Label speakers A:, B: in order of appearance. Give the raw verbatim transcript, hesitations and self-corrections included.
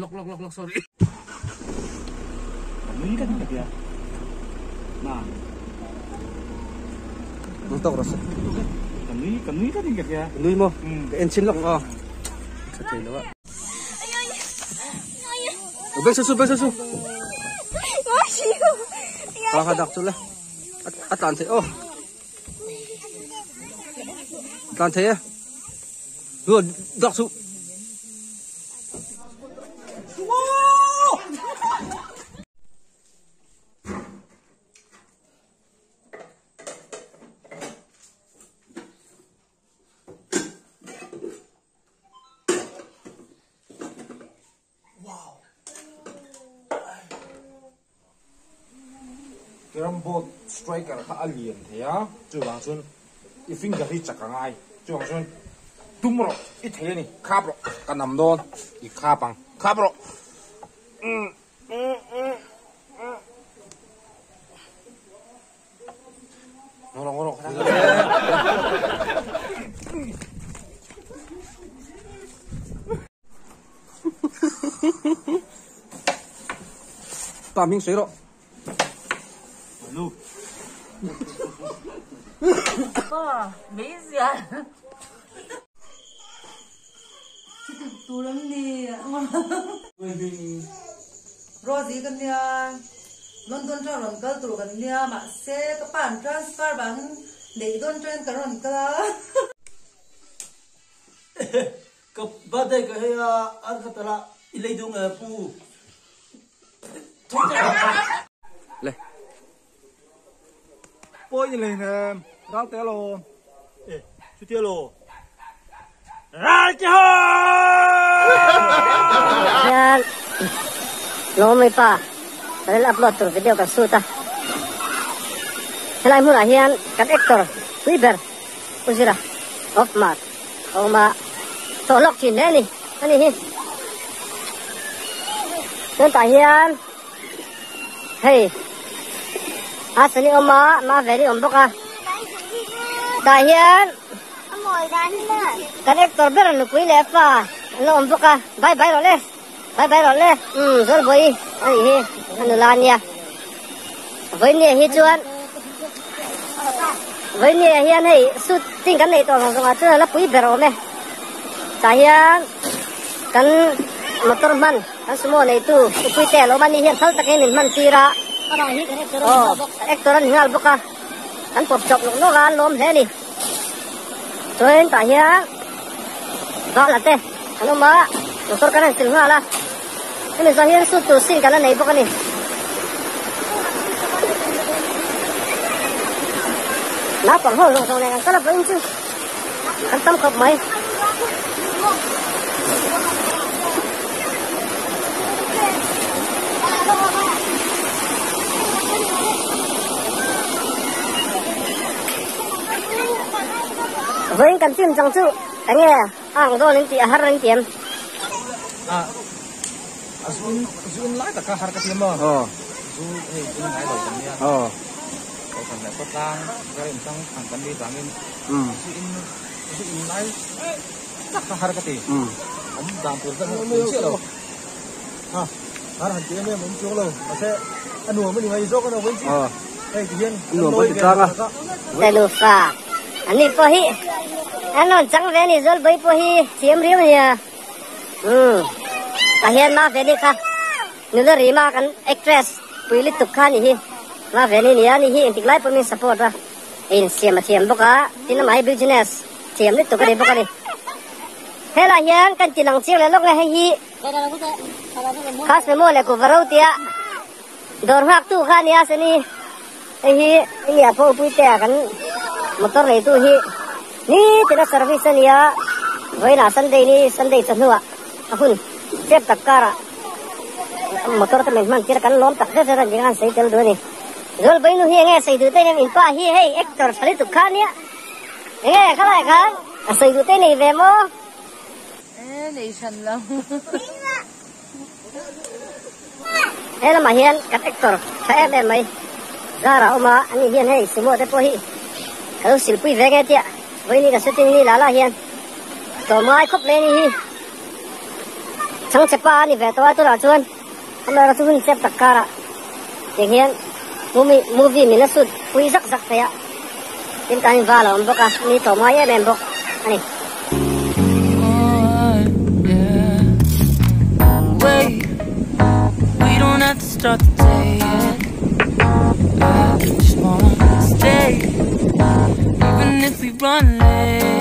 A: lok lok lok lok sorry.
B: Kami kan dia. Nah.
C: Untuk rasa.
B: Kami kami kan dia.
C: Lui mo. Cái engine lock oh. Sa tayo ba. Ubay susu, ubay susu. Kalau kadak tu lah. At atan tayo. Oh. Atan tayo. Good, dak su.
D: Rambo striker ka alien thea chu wang chun I finger hi chakangai chu wang chun tumro I thei ni khapro kanam don I khapang khapro mm mm mm ngoro ngoro
C: Paming siro.
B: Lu.
E: Có mấy gì à?
F: Tu lắm đi. Rồi gì cần nha. London cho lần cơ tu cần nha mà xe các bạn transfer bằng để don trên cái lần cơ.
G: Cái bát đây cái hay ăn cái tala ilai dung pu.
C: Lê.
B: Bôi như này nè, rau té lô. Ê, chú té lô. Ra cho.
E: Yan. Lo mai pa. Saya upload tu video kat suta. Selain mula hian kat actor Weber. Usira. Off mark. Oma. Tolok sini ni. Ani hi. Tuan tahian. Hey. Asli oma ma very omboka. Tahian. Kan actor ber nu kui lepa. Lo omboka. Bye bye role. Bye bye role. Hmm, zol boy. Ani hi. Anu lania. Với nè hi chuan. Với nè hian hey sut ting kan nei to ngong a tu la pui ber ome. Tahian. Kan motor man. Kan semua nei tu. Pui te lo man ni hian thal takin min man tira. Oh, ektoran hingal buka. Kan pop chop no gan lom he ni. Tuin ta hiya. Ga la te. Ano ma? Motor kanan til ngala. Ini sahian su tu sin kana nei buka ni. Na pang ho long song nei kan kala pain chu. Kan tam khop mai. Với cần tìm trong chú anh nghe hàng đô lên tiệm har lên tiệm
D: ah asun asun lai ta ka har ka tiam mo
C: Oh.
D: su hey kun hai lo kan ya
C: Oh.
D: ko kan la ko tang ga rin tang ang kan di bangin
C: Hmm.
D: su in su in lai ta ka har ka ti
C: Hmm.
D: om dam pur ta mo che lo ha har han tiam me mo chu lo ma se anu mo ni ngai zo ka no wen chi
C: Oh.
D: hey ti hian
C: Anu mo ti tang ah.
E: để lụt phà anh đi po hi anh non chẳng về ni rồi bay po hi chiếm riêng nha ừ ta hiện mà về đi kha nếu là rima kan actress pui lit tuk kha ni hi mà về ni nia ni hi tik lai po min support ra in siam ma siam boka tin mai business siam lit tuk ka đi boka ni he la hian kan tinang chiang le lok le hi khas me mo le ko varau tia dor hak tu kha nia se ni hi ni a po pui te kan motor này tu hi ni tina service ni ya với là Sunday ni Sunday chân nữa ahun xếp tất cả ra motor ta mình mang kia kan lom tak ra ra jangan sei tel do ni rồi bây nu hi nghe sei du te nem in pa hi hey actor sali tu khan ya nghe khala khan sei du te ni ve mo
F: Ê, này sần lắm.
E: he la ma hian kat actor sa em em mai ra ra oma ani hian hey sumo te po hi kalau silpui vege tia với ni ka shooting ni lala hian to mai khop le ni hi chẳng chế pa ni về tôi tôi là chuan hôm nay là tôi hun xếp tất cả ra tiếng hiền movie movie mình là sút quý rắc rắc thế ạ tim ta vào là ông bốc à ni tổ mai em bốc anh
A: Wait, we don't have to start the day yet. I just wanna stay, even if we run late.